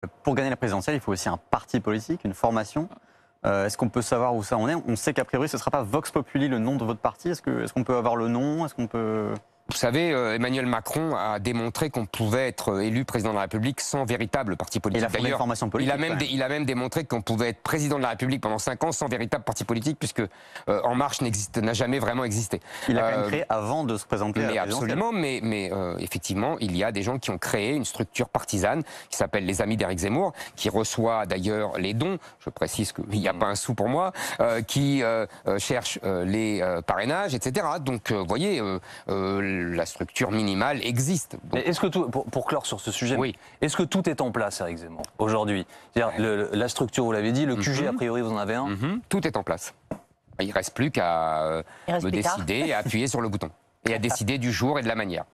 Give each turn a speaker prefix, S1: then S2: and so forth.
S1: Pour gagner la présidentielle, il faut aussi un parti politique, une formation. Est-ce qu'on peut savoir où ça en est? On sait qu'a priori, ce ne sera pas Vox Populi, le nom de votre parti. Est-ce qu'on peut avoir le nom? Est-ce qu'on peut...
S2: Vous savez, Emmanuel Macron a démontré qu'on pouvait être élu président de la République sans véritable parti politique.
S1: Il a fondé une formation politique.
S2: Il a même démontré qu'on pouvait être président de la République pendant 5 ans sans véritable parti politique, puisque En Marche n'a jamais vraiment existé.
S1: Il a quand même créé avant de se présenter à la présidentielle.
S2: Absolument, mais effectivement, il y a des gens qui ont créé une structure partisane qui s'appelle les Amis d'Éric Zemmour, qui reçoit d'ailleurs les dons, je précise qu'il n'y a pas un sou pour moi, qui cherche les parrainages, etc. Donc, vous voyez, la structure minimale existe. Donc...
S3: Est-ce que tout, pour clore sur ce sujet,
S2: oui.
S3: Est-ce que tout est en place, Éric Zemmour, aujourd'hui? La structure, vous l'avez dit, le QG, a priori, vous en avez un?
S2: Tout est en place. Il ne reste plus qu'à me décider et à appuyer sur le bouton. Et à décider du jour et de la manière.